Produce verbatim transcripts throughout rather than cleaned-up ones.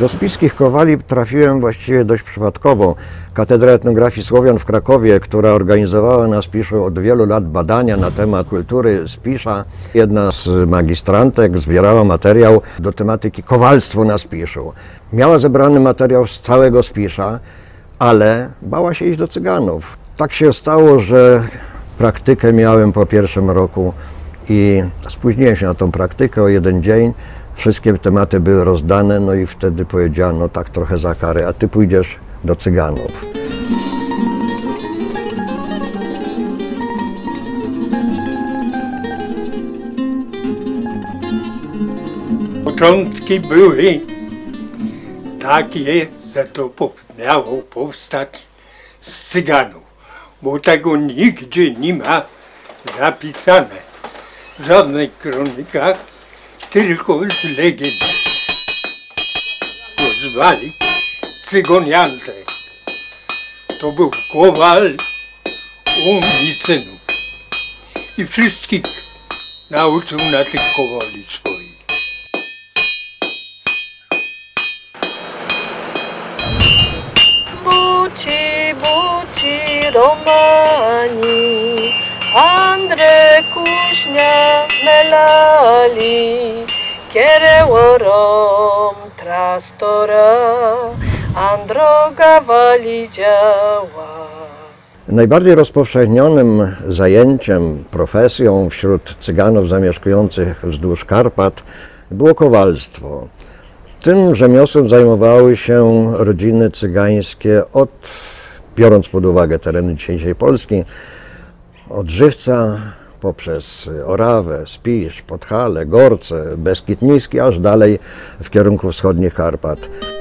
Do spiskich kowali trafiłem właściwie dość przypadkowo. Katedra Etnografii Słowian w Krakowie, która organizowała na Spiszu od wielu lat badania na temat kultury Spisza. Jedna z magistrantek zbierała materiał do tematyki kowalstwo na Spiszu. Miała zebrany materiał z całego Spisza, ale bała się iść do Cyganów. Tak się stało, że praktykę miałem po pierwszym roku i spóźniłem się na tą praktykę o jeden dzień. Wszystkie tematy były rozdane, no i wtedy powiedziano tak trochę za karę, a ty pójdziesz do Cyganów. Początki były takie, że to miało powstać z Cyganów, bo tego nigdzie nie ma zapisane w żadnych kronikach, tylko z legend. Go zwali Cygoniante. To był kowal u Micynów i wszystkich nauczył na tych kowali swoich. Buci, buci, Romani, Andre kuśnia melali, kierełorom trastora, androga wali działa. Najbardziej rozpowszechnionym zajęciem, profesją wśród Cyganów zamieszkujących wzdłuż Karpat było kowalstwo. Tym rzemiosłem zajmowały się rodziny cygańskie od, biorąc pod uwagę tereny dzisiejszej Polski, od Żywca poprzez Orawę, Spisz, Podhale, Gorce, Beskid Niski, aż dalej w kierunku wschodnich Karpat.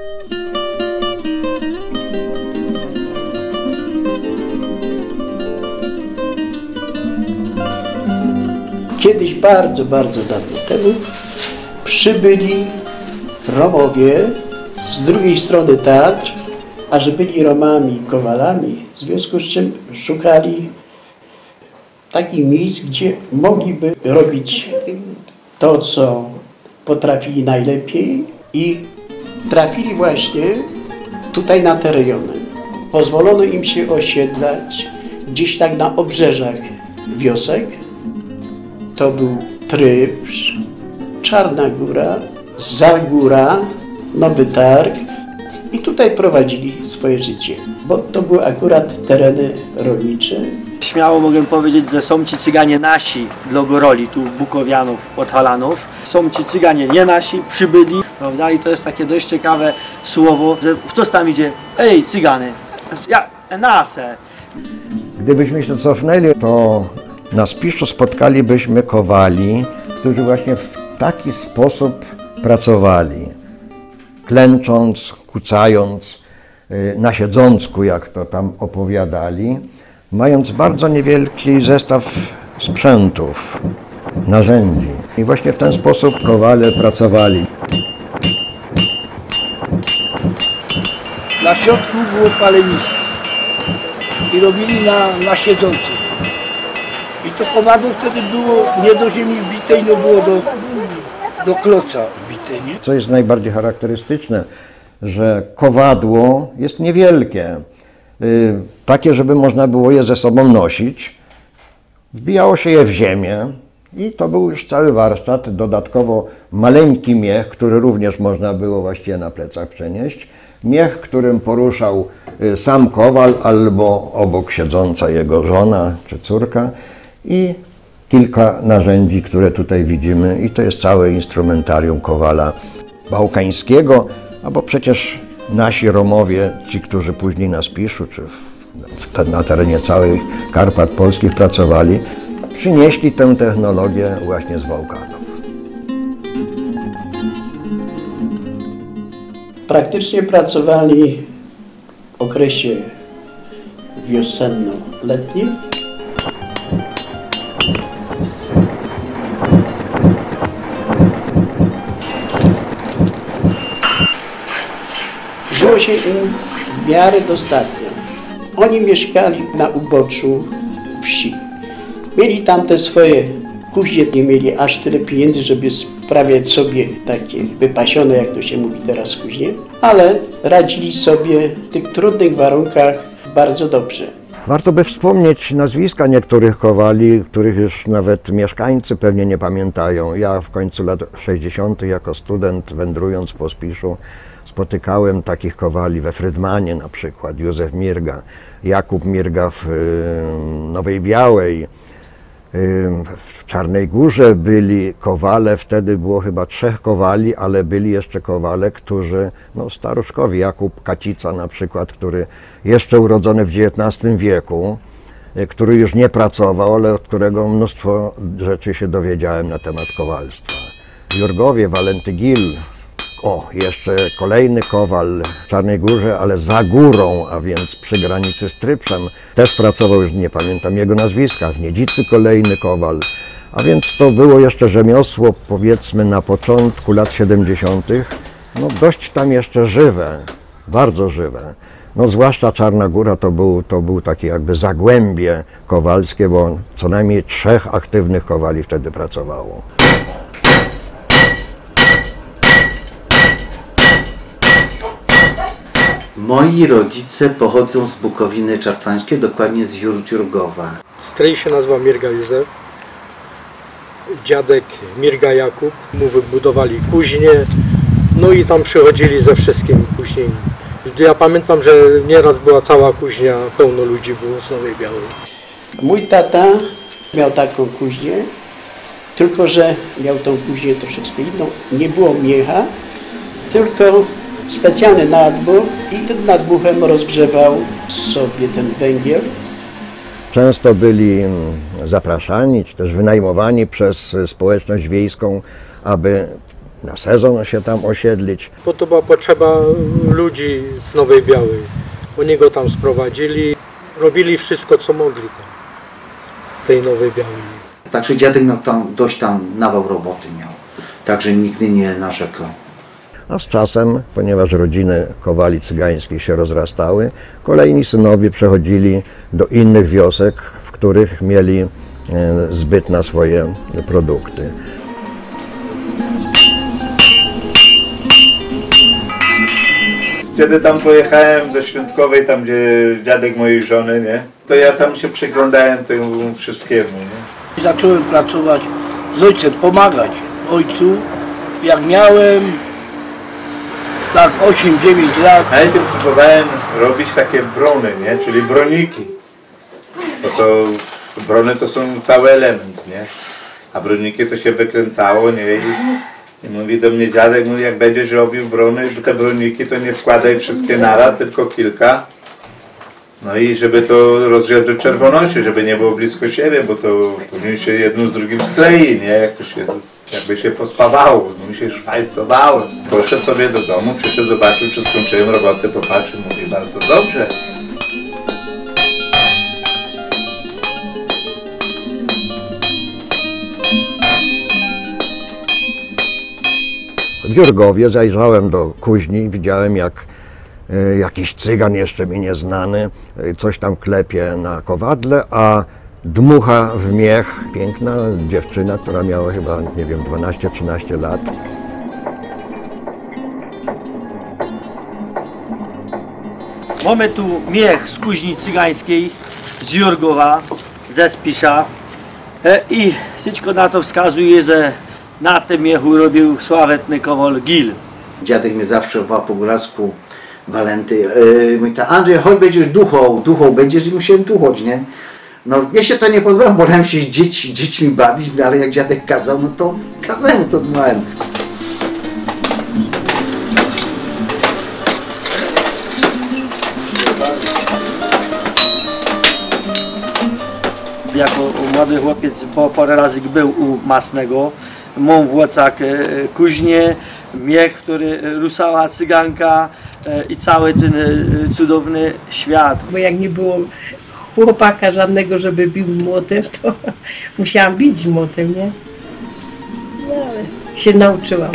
Kiedyś, bardzo, bardzo dawno temu, przybyli Romowie z drugiej strony Tatr, a że byli Romami i kowalami, w związku z czym szukali takich miejsc, gdzie mogliby robić to, co potrafili najlepiej, i trafili właśnie tutaj na te rejony. Pozwolono im się osiedlać gdzieś tak na obrzeżach wiosek. To był Trybrz, Czarna Góra, Zagóra, Nowy Targ, i tutaj prowadzili swoje życie, bo to były akurat tereny rolnicze. Śmiało mogę powiedzieć, że są ci Cyganie nasi dla Góroli, tu Bukowianów, Podhalanów. Są ci Cyganie nie nasi, przybyli, prawda? I to jest takie dość ciekawe słowo, że ktoś tam idzie, ej Cygany, ja, nase. Gdybyśmy się cofnęli, to na Spiszu spotkalibyśmy kowali, którzy właśnie w taki sposób pracowali, klęcząc, kucając, na siedzącku, jak to tam opowiadali, mając bardzo niewielki zestaw sprzętów, narzędzi. I właśnie w ten sposób kowale pracowali. Na środku było palenisko i robili na, na siedzącym. I to kowadło wtedy było nie do ziemi wbite, no było do, do kloca wbite, nie? Co jest najbardziej charakterystyczne, że kowadło jest niewielkie, yy, takie, żeby można było je ze sobą nosić. Wbijało się je w ziemię i to był już cały warsztat. Dodatkowo maleńki miech, który również można było właściwie na plecach przenieść. Miech, którym poruszał sam kowal albo obok siedząca jego żona czy córka, i kilka narzędzi, które tutaj widzimy, i to jest całe instrumentarium kowala bałkańskiego, a bo przecież nasi Romowie, ci, którzy później na Spiszu czy w, na terenie całych Karpat polskich pracowali, przynieśli tę technologię właśnie z Bałkanów. Praktycznie pracowali w okresie wiosenno-letnim. Żyło się im w miarę dostatnio. Oni mieszkali na uboczu wsi. Mieli tam te swoje Kuźnie nie mieli aż tyle pieniędzy, żeby sprawiać sobie takie wypasione, jak to się mówi teraz kuźnie, ale radzili sobie w tych trudnych warunkach bardzo dobrze. Warto by wspomnieć nazwiska niektórych kowali, których już nawet mieszkańcy pewnie nie pamiętają. Ja w końcu lat sześćdziesiątych jako student, wędrując po Spiszu, spotykałem takich kowali we Frydmanie na przykład, Józef Mirga, Jakub Mirga w Nowej Białej. W Czarnej Górze byli kowale, wtedy było chyba trzech kowali, ale byli jeszcze kowale, którzy, no staruszkowi, Jakub Kacica na przykład, który jeszcze urodzony w dziewiętnastym wieku, który już nie pracował, ale od którego mnóstwo rzeczy się dowiedziałem na temat kowalstwa. W Jurgowie, Walenty Gil, o, jeszcze kolejny kowal w Czarnej Górze, ale za górą, a więc przy granicy z Trypszem. Też pracował, już nie pamiętam jego nazwiska, w Niedzicy kolejny kowal. A więc to było jeszcze rzemiosło, powiedzmy, na początku lat siedemdziesiątych. No dość tam jeszcze żywe, bardzo żywe. No zwłaszcza Czarna Góra to był, to był takie jakby zagłębie kowalskie, bo co najmniej trzech aktywnych kowali wtedy pracowało. Moi rodzice pochodzą z Bukowiny Czartańskiej, dokładnie z Jurdziurgowa. Stryj się nazywa Mirga Józef, dziadek Mirga Jakub. Mu wybudowali kuźnię, no i tam przychodzili ze wszystkim później. Ja pamiętam, że nieraz była cała kuźnia, pełno ludzi było z Nowej Białej. Mój tata miał taką kuźnię, tylko że miał tą kuźnię troszeczkę inną. Nie było miecha, tylko specjalny nadbuch i tym nadbuchem rozgrzewał sobie ten węgiel. Często byli zapraszani, czy też wynajmowani przez społeczność wiejską, aby na sezon się tam osiedlić. Bo to była potrzeba ludzi z Nowej Białej. Oni go tam sprowadzili, robili wszystko, co mogli tam, w tej Nowej Białej. Także dziadek miał tam, dość tam nawał roboty miał, także nigdy nie narzekał. A z czasem, ponieważ rodziny kowali cygańskich się rozrastały, kolejni synowie przechodzili do innych wiosek, w których mieli zbyt na swoje produkty. Kiedy tam pojechałem do Świątkowej, tam gdzie dziadek mojej żony, nie, to ja tam się przyglądałem temu wszystkiemu. Nie? Zacząłem pracować z ojcem, pomagać ojcu, jak miałem tak osiem dziewięć lat. Najpierw próbowałem robić takie brony, nie? Czyli broniki. Bo to brony to są cały element, nie? A broniki to się wykręcało, nie? I, i mówi do mnie dziadek, mówi, jak będziesz robił brony, te broniki, to nie wkładaj wszystkie naraz, tylko kilka. No i żeby to rozgrzać do czerwoności, żeby nie było blisko siebie, bo to później się jedno z drugim sklei, nie? Jak to się, jakby się pospawało, no się szwajsowało. Poszedł sobie do domu, przyszedł, zobaczył, czy skończyłem robotę, popatrzył, mówi, bardzo dobrze. W Jurgowie zajrzałem do kuźni i widziałem, jak jakiś cygan jeszcze mi nieznany coś tam klepie na kowadle, a dmucha w miech piękna dziewczyna, która miała chyba, nie wiem, dwanaście trzynaście lat. Mamy tu miech z kuźni cygańskiej, z Jurgowa, ze Spisza i wszystko na to wskazuje, że na tym miechu robił sławetny kowal Gil. Dziadek mnie zawsze wołał po góralsku, Walenty, yy, mówi ta, Andrzej, chodź, będziesz duchą, duchą będziesz i musiałem duchoć, nie? No mnie się to nie podobało, wolałem się z dzieci, dziećmi bawić, ale jak dziadek kazał, no to kazałem, to dmałem. Jako młody chłopiec po parę razy był u Masnego, mam w Łocach kuźnię, miech, który rusała cyganka i cały ten cudowny świat. Bo jak nie było chłopaka żadnego, żeby bił młotem, to musiałam bić młotem, nie? No, ale się nauczyłam.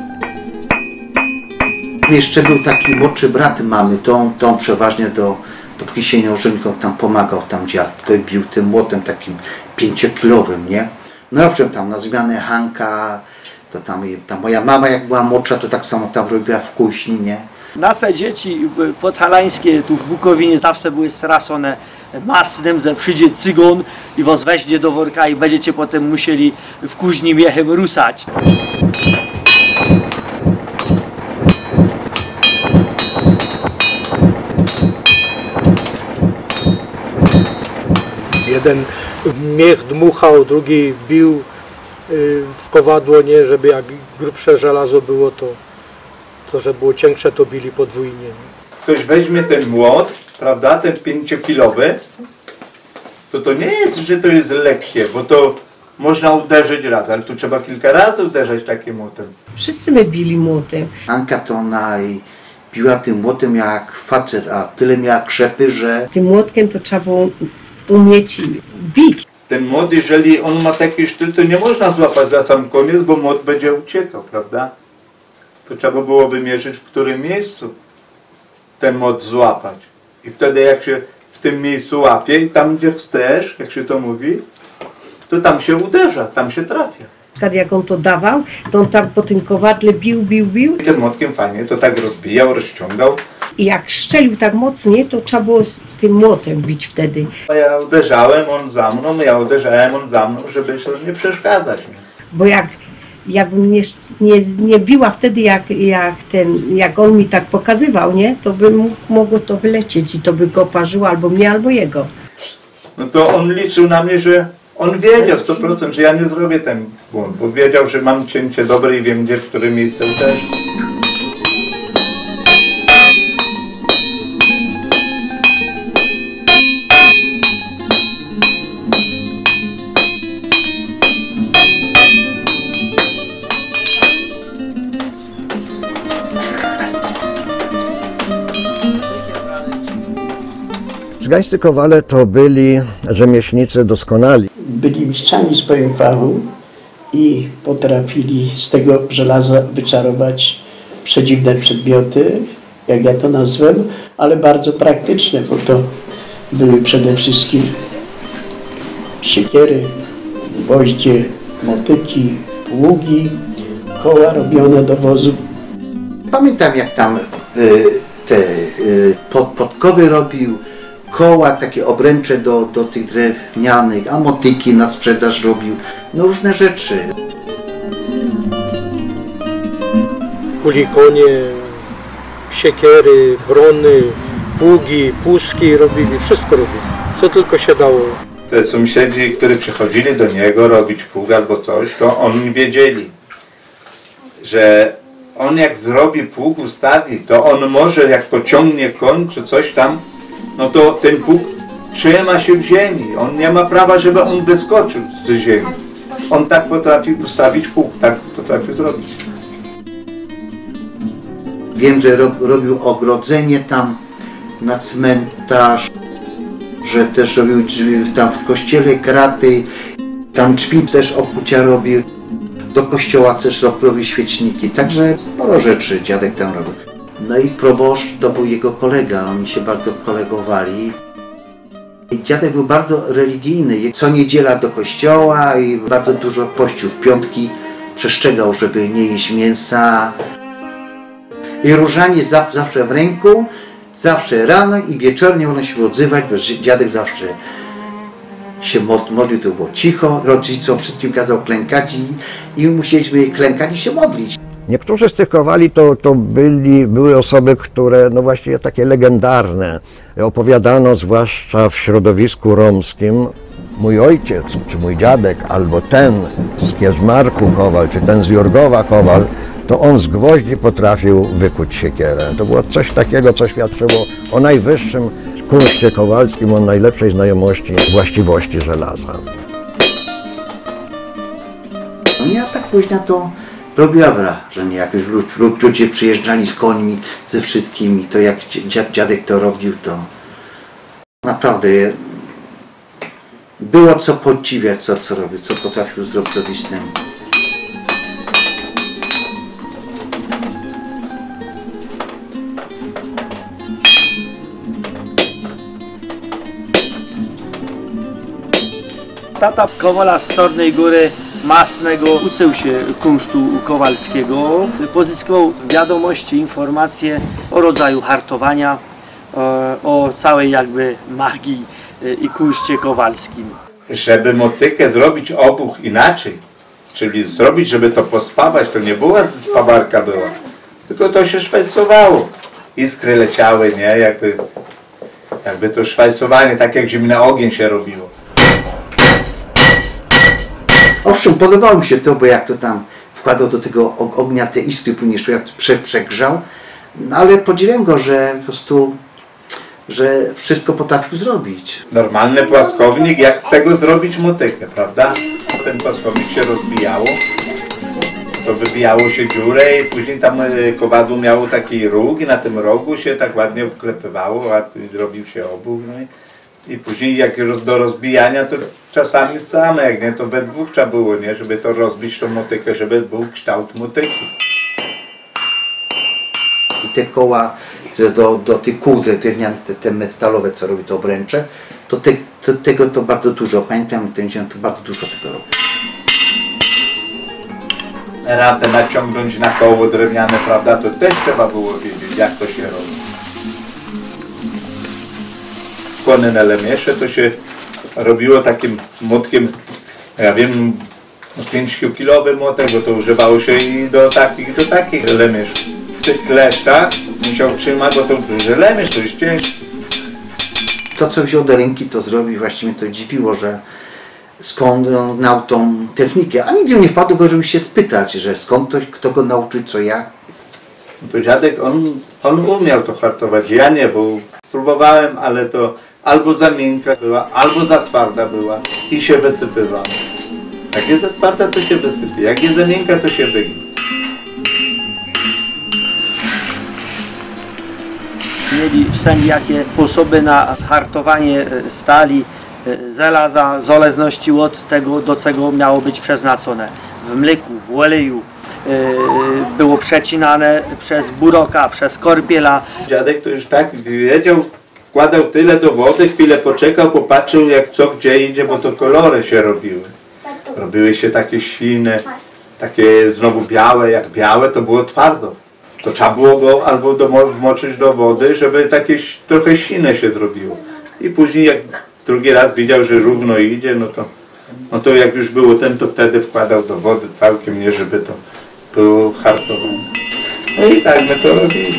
Jeszcze był taki młodszy brat mamy, tą, tą przeważnie do dopóki się nie ożenił, tam pomagał tam dziadko i bił tym młotem takim pięciokilowym, nie? No owszem, tam na zmianę Hanka, to tam, tam moja mama jak była młodsza, to tak samo tam robiła w kuźni, nie? Nasze dzieci podhalańskie tu w Bukowinie zawsze były straszone masłem, że przyjdzie cygon i was weźmie do worka i będziecie potem musieli w kuźni miechem rusać. Jeden miech dmuchał, drugi bił w kowadło, nie, żeby jak grubsze żelazo było, to, to że było cięższe, to bili podwójnie. Nie? Ktoś weźmie ten młot, prawda, ten pięciokilowy, to to nie jest, że to jest lekkie, bo to można uderzyć raz, ale tu trzeba kilka razy uderzać takim młotem. Wszyscy my bili młotem. Anka to ona i biła tym młotem jak facet, a tyle miała krzepy, że... Tym młotkiem to trzeba było umieć bić. Ten młot, jeżeli on ma taki sztyl, to nie można złapać za sam koniec, bo młot będzie uciekał, prawda? To trzeba było wymierzyć, w którym miejscu ten młot złapać. I wtedy jak się w tym miejscu łapie i tam gdzie chcesz, jak się to mówi, to tam się uderza, tam się trafia. Jak on to dawał, to on tam po tym kowadle bił, bił, bił. I tym młotkiem fajnie to tak rozbijał, rozciągał. I jak szczelił tak mocnie, to trzeba było z tym młotem bić wtedy. Ja uderzałem, on za mną, ja uderzałem, on za mną, żeby się nie przeszkadzać. Nie? Bo jak, jakbym nie, nie, nie biła wtedy, jak, jak, ten, jak on mi tak pokazywał, nie, to by mógł, mogło to wylecieć i to by go parzyło albo mnie, albo jego. No to on liczył na mnie, że on wiedział sto procent, że ja nie zrobię ten błąd, bo wiedział, że mam cięcie dobre i wiem, gdzie, w które miejsce uderzyć. Cygańscy kowale to byli rzemieślnicy doskonali. Byli mistrzami w swoim fachu i potrafili z tego żelaza wyczarować przedziwne przedmioty, jak ja to nazwę, ale bardzo praktyczne, bo to były przede wszystkim siekiery, gwoździe, motyki, pługi, koła robione do wozu. Pamiętam jak tam y, te y, pod, podkowy robił, koła, takie obręcze do, do tych drewnianych, a motyki na sprzedaż robił, no różne rzeczy. Kulikonie, siekiery, brony, pługi, puski robili, wszystko robili, co tylko się dało. Te sąsiedzi, którzy przychodzili do niego robić pług albo coś, to oni wiedzieli, że on jak zrobi pług, ustawi, to on może jak pociągnie koń czy coś tam, no to ten pług trzyma się w ziemi. On nie ma prawa, żeby on wyskoczył z ziemi. On tak potrafi ustawić pług, tak potrafi zrobić. Wiem, że ro, robił ogrodzenie tam na cmentarz, że też robił drzwi tam w kościele, kraty, tam drzwi też okucia robił. Do kościoła też robił świeczniki, także sporo rzeczy dziadek tam robił. No i proboszcz to był jego kolega, oni się bardzo kolegowali. I dziadek był bardzo religijny, co niedziela do kościoła i bardzo dużo pościł w piątki, przestrzegał, żeby nie jeść mięsa. I różanie zawsze w ręku, zawsze rano i wieczornie można się odzywać, bo dziadek zawsze się modlił, to było cicho, rodzicom wszystkim kazał klękać i, i musieliśmy klękać i się modlić. Niektórzy z tych kowali to, to byli, były osoby, które no właściwie takie legendarne. Opowiadano zwłaszcza w środowisku romskim. Mój ojciec, czy mój dziadek, albo ten z Kierzmarku Kowal, czy ten z Jurgowa Kowal, to on z gwoździ potrafił wykuć siekierę. To było coś takiego, co świadczyło o najwyższym kunszcie kowalskim, o najlepszej znajomości właściwości żelaza. No ja tak później to robiła wrażenie, jak już ludzie przyjeżdżali z końmi, ze wszystkimi, to jak dziadek to robił, to naprawdę było co podziwiać, co, co robił, co potrafił zrobić z tym. Tata Kowola z Czarnej Góry Masnego uczył się kunsztu kowalskiego, pozyskiwał wiadomości, informacje o rodzaju hartowania, o całej jakby magii i kunszcie kowalskim. Żeby motykę zrobić obuch inaczej, czyli zrobić, żeby to pospawać, to nie była spawarka była, tylko to się szwajcowało. Iskry leciały, nie? Jakby, jakby to szwajcowanie, tak jak zimny ogień się robiło. Owszem, podobało mi się to, bo jak to tam wkładał do tego ognia te iskry, później jak to prze, przegrzał, no, ale podziwiam go, że po prostu, że wszystko potrafił zrobić. Normalny płaskownik, jak z tego zrobić motykę, prawda? Ten płaskownik się rozbijało, to wybijało się dziurę i później tam kowadło miało taki róg i na tym rogu się tak ładnie wklepywało, a robił się obuch. No i, i później jak do rozbijania, to czasami same, jak nie, to we dwóch trzeba było, nie, żeby to rozbić tą motykę, żeby był kształt motyki. I te koła do, do tych kół drewniane, te, te metalowe, co robi to obręcze, to, te, to tego to bardzo dużo, pamiętam, to bardzo dużo tego robi. Ratę naciągnąć na koło drewniane, prawda, to też trzeba było wiedzieć, jak to się robi. Kłony na lemiesze to się robiło takim młotkiem, ja wiem, pięciokilowy młotek, bo to używało się i do takich, do takich lemieszów. W tych kleszczach musiał trzymać, bo to duży lemierz, to jest ciężki. To, co wziął do ręki, to zrobił, właściwie mnie to dziwiło, że skąd on znał tą technikę, a nigdy nie wpadło go, żeby się spytać, że skąd ktoś, kto go nauczył, co ja. No to dziadek, on, on umiał to hartować, ja nie, bo próbowałem, ale to albo za miękka była, albo za twarda była i się wysypywała. Jak jest za twarda, to się wysypie, jak jest za miękka, to się wygnie. Mieli wszeljakie sposoby na hartowanie stali, żelaza, w zależności od tego, do czego miało być przeznaczone. W mleku, w oleju, było przecinane przez buroka, przez korbiela. Dziadek to już tak wiedział, wkładał tyle do wody, chwilę poczekał, popatrzył jak co gdzie idzie, bo to kolory się robiły. Robiły się takie silne, takie znowu białe, jak białe to było twardo. To trzeba było go albo do, wmoczyć do wody, żeby takie trochę silne się zrobiło. I później jak drugi raz widział, że równo idzie, no to, no to jak już było ten, to wtedy wkładał do wody całkiem, nie żeby to było hartowane. No i tak my to robili.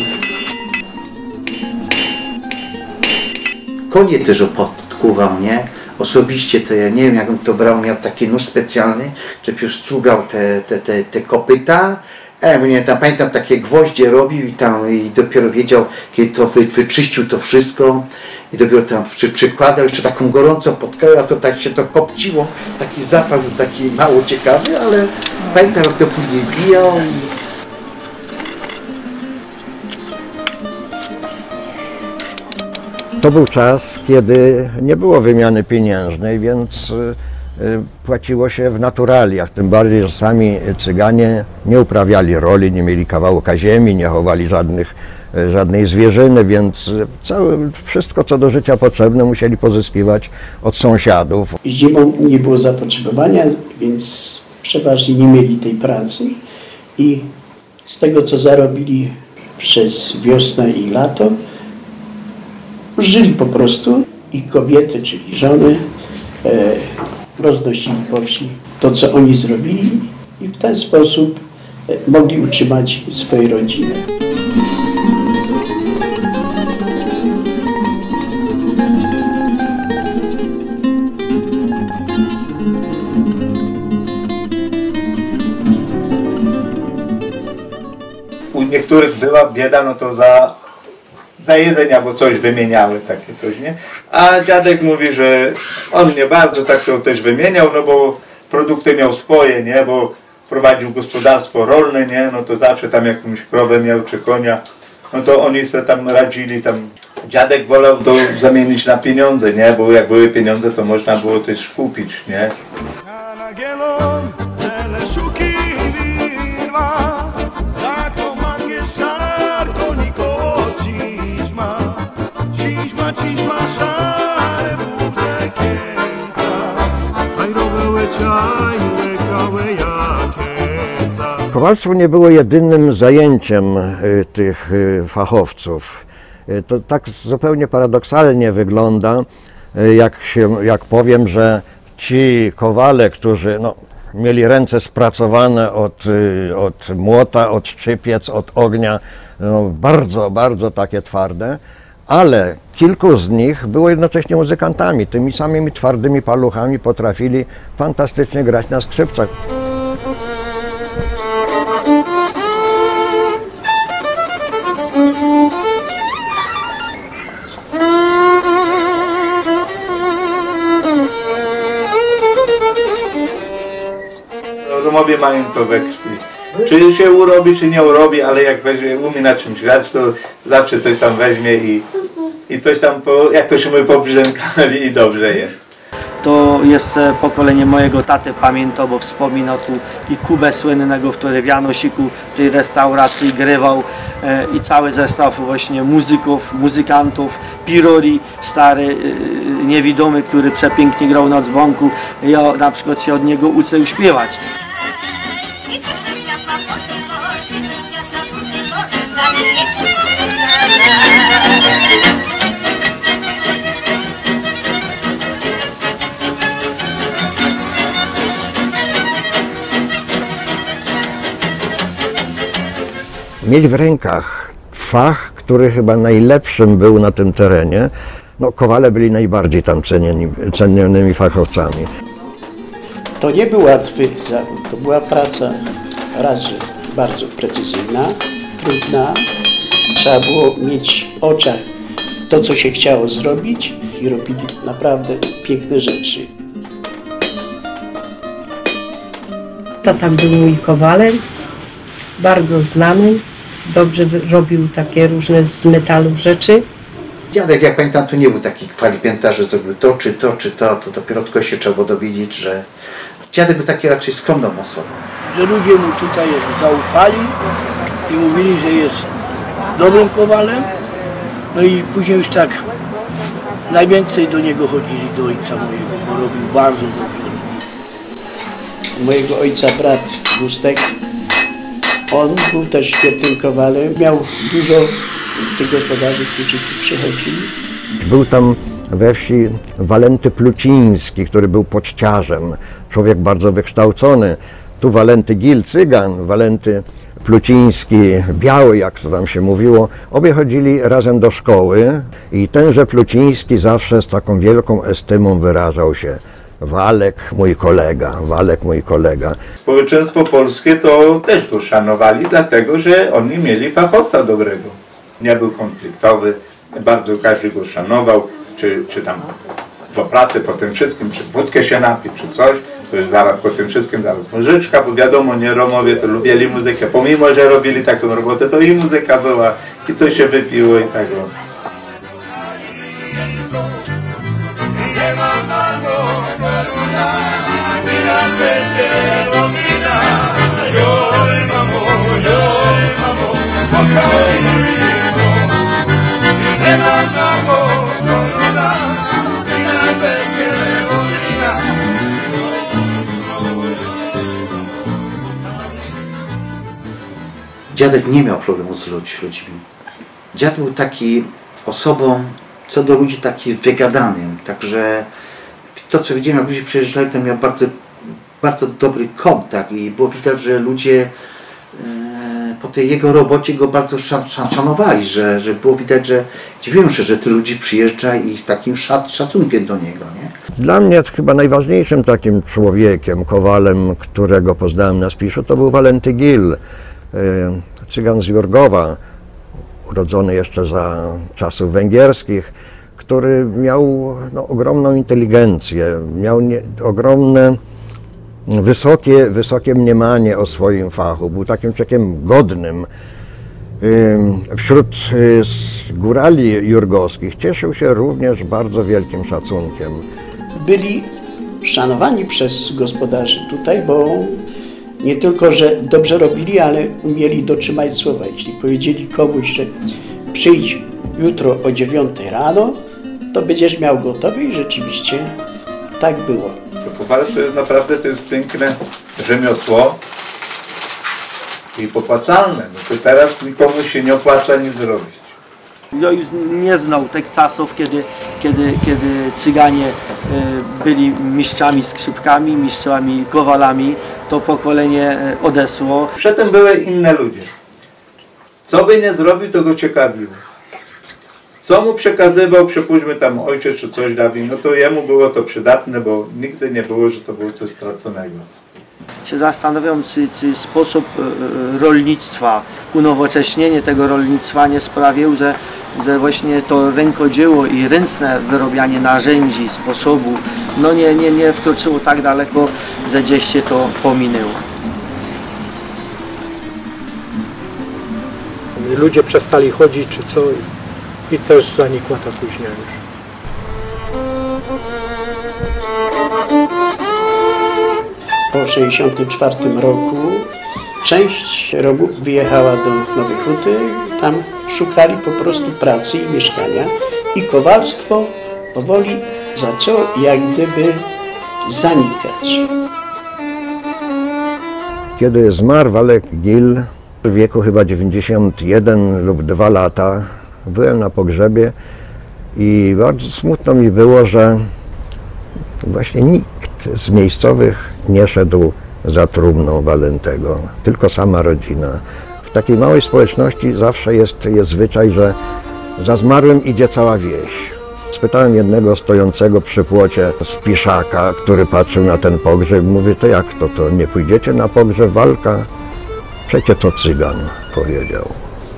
Konie też opodkuwał, nie? Osobiście to ja nie wiem, jak on to brał, miał taki nóż specjalny, że strugał te, te, te, te kopyta. Ja nie, tam, pamiętam, takie gwoździe robił i tam i dopiero wiedział, kiedy to wy, wyczyścił to wszystko i dopiero tam przy, przykładał jeszcze taką gorącą podkałę, a to tak się to kopciło, taki zapach był taki mało ciekawy, ale pamiętam, jak to później bijał. To był czas, kiedy nie było wymiany pieniężnej, więc płaciło się w naturaliach, tym bardziej, że sami Cyganie nie uprawiali roli, nie mieli kawałka ziemi, nie chowali żadnych, żadnej zwierzyny, więc całe, wszystko, co do życia potrzebne, musieli pozyskiwać od sąsiadów. Zimą nie było zapotrzebowania, więc przeważnie nie mieli tej pracy i z tego, co zarobili przez wiosnę i lato, żyli po prostu i kobiety, czyli żony, e, roznosili po wsi to, co oni zrobili i w ten sposób mogli utrzymać swoje rodziny. U niektórych była bieda, no to za, za jedzenia, bo coś wymieniały, takie coś, nie? A dziadek mówi, że on nie bardzo tak to też wymieniał, no bo produkty miał swoje, nie? Bo prowadził gospodarstwo rolne, nie? No to zawsze tam jakąś krowę miał czy konia, no to oni sobie tam radzili, tam dziadek wolał to zamienić na pieniądze, nie? Bo jak były pieniądze, to można było też kupić, nie? Kowalstwo nie było jedynym zajęciem y, tych y, fachowców. Y, to tak zupełnie paradoksalnie wygląda, y, jak, się, jak powiem, że ci kowale, którzy no, mieli ręce spracowane od, y, od młota, od szczypiec, od ognia, no, bardzo, bardzo takie twarde, ale kilku z nich było jednocześnie muzykantami. Tymi samymi twardymi paluchami potrafili fantastycznie grać na skrzypcach. Romowie mają to we krwi. Czy się urobi, czy nie urobi, ale jak weźmie, umie na czymś grać, to zawsze coś tam weźmie i, i coś tam, po, jak to się mówi, pobrzękali i dobrze jest. To jest pokolenie mojego taty, pamięta, bo wspominał tu i Kubę słynnego, który w Janosiku tej restauracji grywał e, i cały zestaw właśnie muzyków, muzykantów, Pirori, stary, e, niewidomy, który przepięknie grał na dzwonku. Ja na przykład się od niego uczę śpiewać. Mieć w rękach fach, który chyba najlepszym był na tym terenie, no kowale byli najbardziej tam cenieni, cenionymi fachowcami. To nie był łatwy zawód, to była praca raz, że bardzo precyzyjna, trudna. Trzeba było mieć w oczach to, co się chciało zrobić i robili naprawdę piękne rzeczy. Tata był mój kowalem, bardzo znany, dobrze robił takie różne z metalu rzeczy. Dziadek, jak pamiętam, to nie był taki kwalipięta, że zrobił to, czy to, czy to, to dopiero tylko się trzeba było dowiedzieć, że dziadek był taki raczej skromną osobą. Że ludzie mu tutaj zaufali i mówili, że jest dobrym kowalem, no i później już tak najwięcej do niego chodzili, do ojca mojego, bo robił bardzo dobrze. Mojego ojca brat Gustek, on był też świetnym kowalem, miał dużo tych gospodarzy, którzy tu przychodzili. Był tam we wsi Walenty Pluciński, który był poczciarzem, człowiek bardzo wykształcony. Tu Walenty Gil, cygan, Walenty Pluciński, biały, jak to tam się mówiło, obie chodzili razem do szkoły i tenże Pluciński zawsze z taką wielką estymą wyrażał się: Walek mój kolega, Walek mój kolega. Społeczeństwo polskie to też go szanowali, dlatego że oni mieli fachowca dobrego. Nie był konfliktowy, bardzo każdy go szanował, czy, czy tam po pracy, po tym wszystkim, czy wódkę się napić, czy coś, to zaraz po tym wszystkim, zaraz muzyczka, bo wiadomo, nie Romowie to lubili muzykę, pomimo, że robili taką robotę, to i muzyka była, i coś się wypiło i tak. Dziadek nie miał problemu z ludźmi. Dziad był taki osobą, co do ludzi, taki wygadanym. Także to, co widziałem, jak ludzie przyjeżdżali, to miał bardzo, bardzo dobry kontakt i było widać, że ludzie e, po tej jego robocie go bardzo szanowali, że, że było widać, że dziwiłem się, że ty ludzi przyjeżdża i z takim szacunkiem do niego. Nie? Dla mnie chyba najważniejszym takim człowiekiem, kowalem, którego poznałem na Spiszu, to był Walenty Gil, cygan z Jurgowa, urodzony jeszcze za czasów węgierskich, który miał no, ogromną inteligencję, miał nie, ogromne, wysokie, wysokie mniemanie o swoim fachu, był takim człowiekiem godnym. Wśród górali jurgowskich cieszył się również bardzo wielkim szacunkiem. Byli szanowani przez gospodarzy tutaj, bo nie tylko, że dobrze robili, ale umieli dotrzymać słowa. Jeśli powiedzieli komuś, że przyjdź jutro o dziewiątej rano, to będziesz miał gotowy i rzeczywiście tak było. To kowalstwo naprawdę to jest piękne rzemiosło. i popłacalne. No to teraz nikomu się nie opłaca nic zrobić. Ja już nie znał tych czasów, kiedy, kiedy, kiedy Cyganie byli mistrzami skrzypkami, mistrzami kowalami. To pokolenie odesło. Przedtem były inne ludzie. Co by nie zrobił, to go ciekawiło. Co mu przekazywał, przypuśćmy tam ojciec czy coś Dawid, no to jemu było to przydatne, bo nigdy nie było, że to było coś straconego. Się zastanawiam, czy, czy sposób rolnictwa, unowocześnienie tego rolnictwa nie sprawił, że, że właśnie to rękodzieło i ręczne wyrobianie narzędzi, sposobu, no nie, nie, nie wkroczyło tak daleko, że gdzieś się to pominęło. Ludzie przestali chodzić czy co i też zanikła ta kuźnia już. Po sześćdziesiątym czwartym roku część Romów wyjechała do Nowej Huty. Tam szukali po prostu pracy i mieszkania. I kowalstwo powoli zaczęło jak gdyby zanikać. Kiedy zmarł Walek Gil w wieku chyba dziewięćdziesiąt jeden lub dwa lata, byłem na pogrzebie i bardzo smutno mi było, że właśnie nikt z miejscowych nie szedł za trumną Walentego, tylko sama rodzina. W takiej małej społeczności zawsze jest, jest zwyczaj, że za zmarłym idzie cała wieś. Spytałem jednego stojącego przy płocie Spiszaka, który patrzył na ten pogrzeb, mówię, to jak to, to nie pójdziecie na pogrzeb Walka? Przecie to Cygan, powiedział.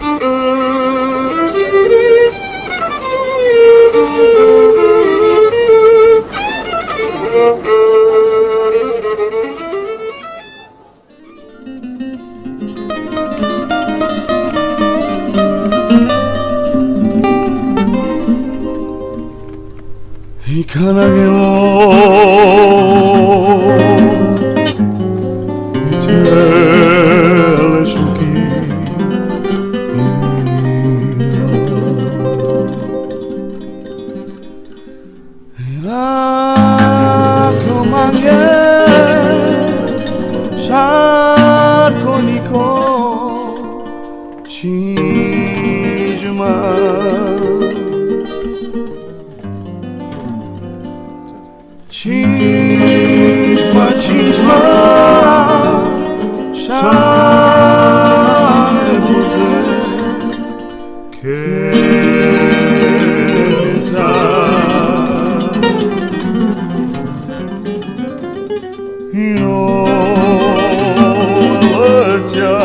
I kanagelo i tele szuki i lato mange szarkoniko ciżma. Ciżma, ciżma, szare buty, kieca. No, lecia.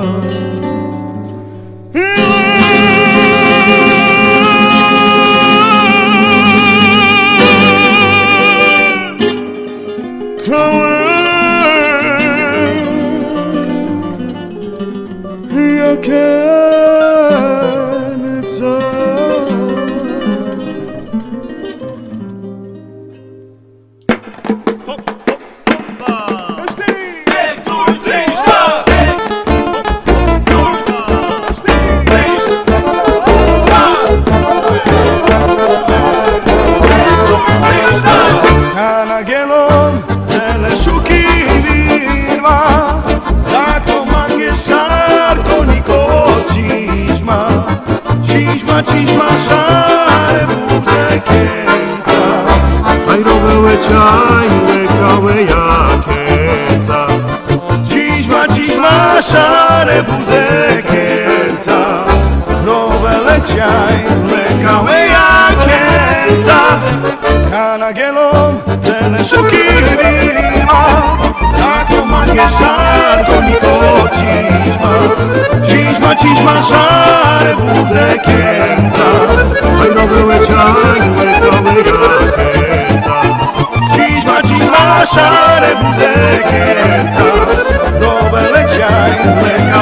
Ciżma, szare buty, kieca. Aj rowełe ciaj, łekałe jakieca. Ciżma, ciżma, szare buty, kieca. Rowełe ciaj, łekałe jakieca. Kanagielom, tele szuki rima. Tato magię szarko, niko ciżma. Ciżma, ciżma, szare buty, kieca. Aj rowełe ciaj, łekałe jakieca. Ciżma, ciżma, szare buty, kieca. Rowełe ciaj, łekałe